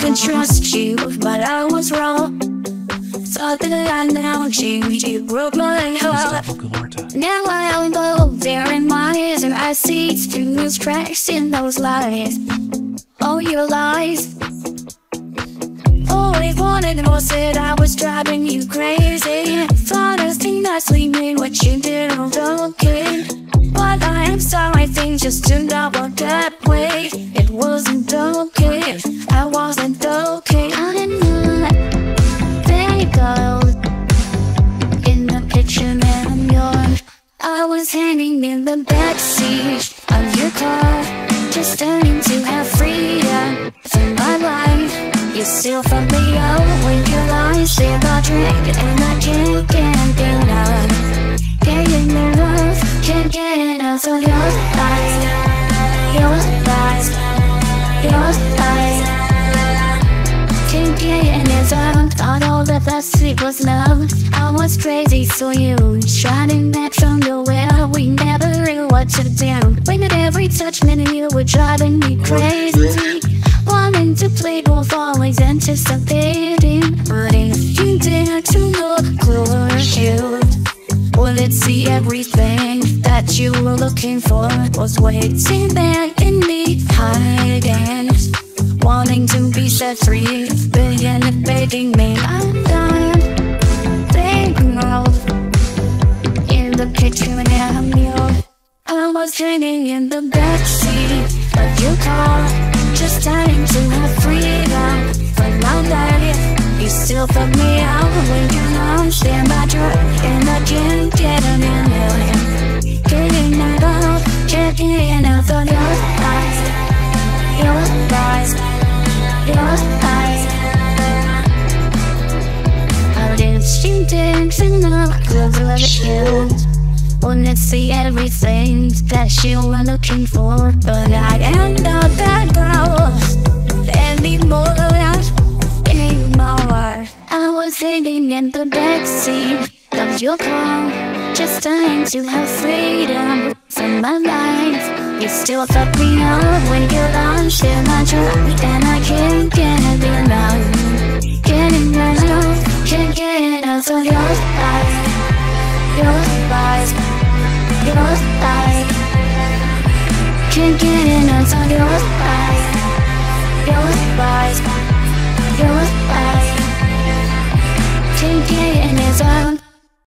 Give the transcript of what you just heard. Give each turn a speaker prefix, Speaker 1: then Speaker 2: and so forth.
Speaker 1: could trust you, but I was wrong. Thought that I now changed, you broke my heart. Now I go there in my eyes, and I see through cracks in those lies. All your lies. All I wanted was that I was driving you crazy. Thought I think I made what you did was okay. But I am sorry, things just turned out that way. It wasn't okay, I wasn't okay. I didn't know that. There you go, in the picture that I'm yours. I was hanging in the backseat of your car, just starting to have freedom from my life. You still fuck me up when your lies say I drink, and I can't get enough. Can't get enough, can't get enough of your lies. Your lies, your lies. Can't get enough, thought all that sleep was love. I was crazy, so you shining that from nowhere. We never knew what to do. When at every touch minute you were driving me crazy. Wanting to play both, always anticipating. But if you dare to look closer, will it see everything that you were looking for? Was waiting there in me, hiding, wanting to be set free, begging me. I'm done, thinking of in the picture and I'm yours. I was hanging in the backseat of your car, just starting to have freedom from my life. You still fuck me out when you're lost in my truck, and I can't get enough. Getting enough, can't get enough of your lies. Your lies, your lies. I didn't seem dancing up close to you. Wanna see everything that you were looking for, but I am not that girl anymore. I was sitting in the backseat of your car, just trying to have freedom from my life. You still fuck me up when you're lost in my truck, and I can't get enough. Getting enough, can't get enough of your lies. Your lies, your lies. Can't get enough of your lies. Your lies, your lies. Can't get enough.